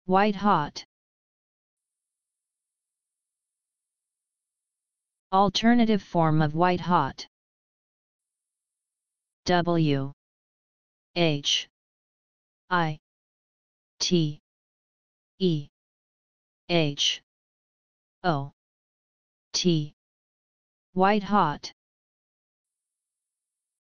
White hot. Alternative form of white hot. W H I T E H O T. White hot.